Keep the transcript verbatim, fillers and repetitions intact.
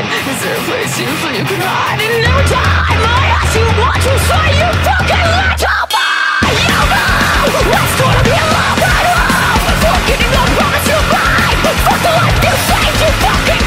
inside? Is there a place you feel you can hide? And every time I ask you what you say, you fucking let up. You know what's gonna be a long ride home. Forgetting the promise you made. Fuck the life you saved, you fucking